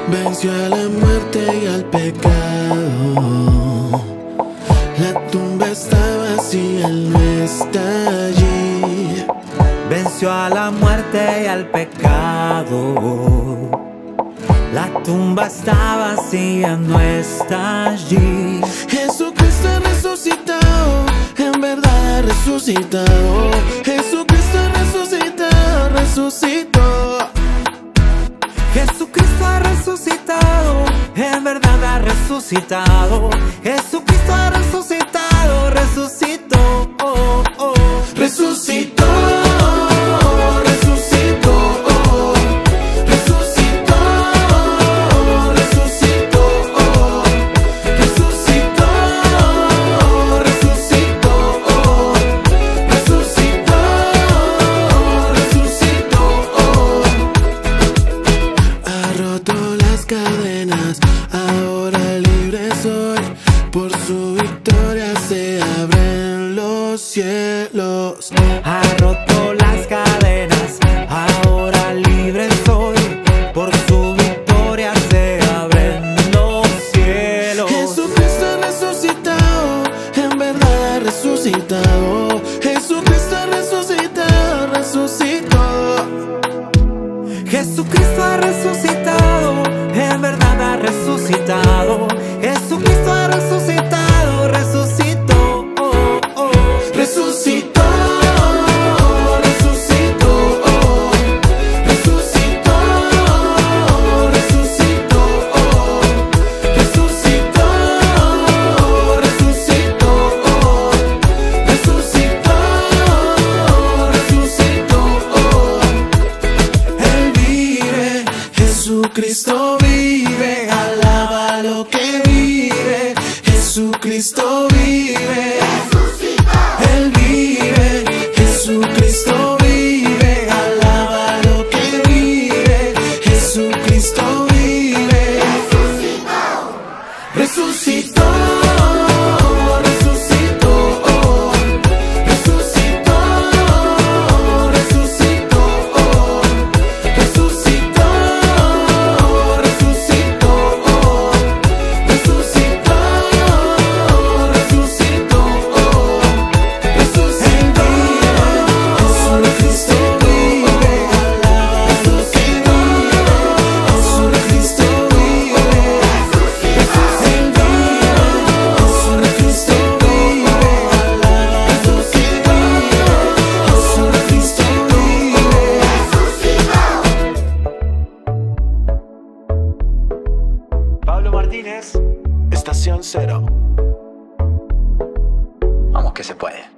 Venció a la muerte y al pecado. La tumba está vacía, Él no está allí. Venció a la muerte y al pecado. La tumba está vacía, no está allí. Jesucristo ha resucitado, en verdad ha resucitado. Jesucristo ha resucitado, resucitó. Jesucristo ha resucitado, en verdad ha resucitado. Jesucristo ha resucitado, resucitó, oh, oh. Resucitó, resucitó, resucitó, resucitó, resucitó, resucitó, resucitó, resucitó. Ha roto las cadenas, ahora libre soy. Por su victoria se abren los cielos. Ha roto las cadenas, ahora libre soy. Por su victoria se abren los cielos. Jesucristo ha resucitado, en verdad ha resucitado. Jesucristo ha resucitado, resucitó. Jesucristo ha resucitado, en verdad ha resucitado. Jesucristo ha resucitado, resucitó, oh, oh. Resucitó, resucitó, resucitó, resucitó, resucitó, resucitó, resucitó, resucitó. Él vive, Jesucristo vive, alaba lo que vive. Jesucristo vive, Él vive, Jesucristo vive, alaba lo que vive. Jesucristo vive, resucitó, resucitó, resucitó, resucitó, resucitó, resucitó, resucitó, resucitó, resucitó. Jesucristo vive, alaba lo que vive. Jesucristo vive, Jesucristo vive, alaba lo que vive. Jesucristo vive. Pablo Martínez, Estación Cero. Vamos que se puede.